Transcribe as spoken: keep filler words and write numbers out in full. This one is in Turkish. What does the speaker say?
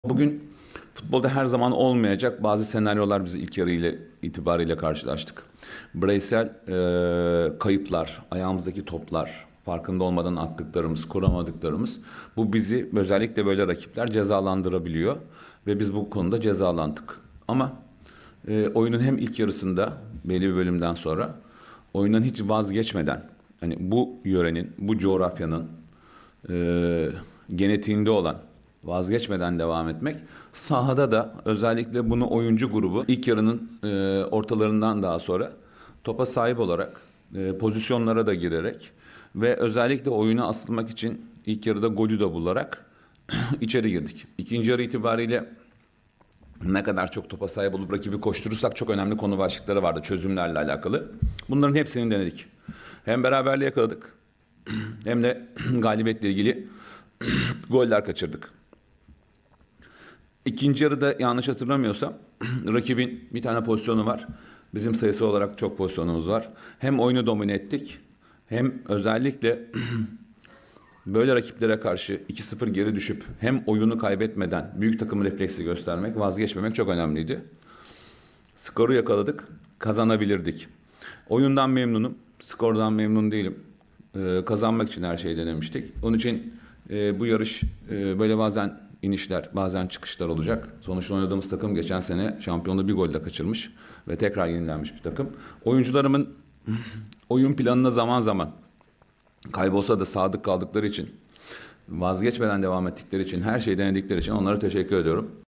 Bugün futbolda her zaman olmayacak bazı senaryolar bizi ilk yarı ile itibariyle karşılaştık. Bireysel e, kayıplar, ayağımızdaki toplar, farkında olmadan attıklarımız, kuramadıklarımız bu bizi özellikle böyle rakipler cezalandırabiliyor ve biz bu konuda cezalandık. Ama e, oyunun hem ilk yarısında belli bir bölümden sonra oyundan hiç vazgeçmeden hani bu yörenin, bu coğrafyanın e, genetiğinde olan vazgeçmeden devam etmek. Sahada da özellikle bunu oyuncu grubu ilk yarının e, ortalarından daha sonra topa sahip olarak e, pozisyonlara da girerek ve özellikle oyuna asılmak için ilk yarıda golü de bularak içeri girdik. İkinci yarı itibariyle ne kadar çok topa sahip olup rakibi koşturursak çok önemli konu başlıkları vardı çözümlerle alakalı. Bunların hepsini denedik. Hem beraberliği yakaladık hem de galibiyetle ilgili goller kaçırdık. İkinci yarıda yanlış hatırlamıyorsam rakibin bir tane pozisyonu var. Bizim sayısı olarak çok pozisyonumuz var. Hem oyunu domine ettik hem özellikle böyle rakiplere karşı iki sıfır geri düşüp hem oyunu kaybetmeden büyük takım refleksi göstermek, vazgeçmemek çok önemliydi. Skoru yakaladık, kazanabilirdik. Oyundan memnunum, skordan memnun değilim. Ee, kazanmak için her şeyi denemiştik. Onun için e, bu yarış e, böyle bazen inişler, bazen çıkışlar olacak. Sonuçta oynadığımız takım geçen sene şampiyonluğu bir golle kaçırmış ve tekrar yenilenmiş bir takım. Oyuncularımın oyun planına zaman zaman kaybolsa da sadık kaldıkları için, vazgeçmeden devam ettikleri için, her şeyi denedikleri için onlara teşekkür ediyorum.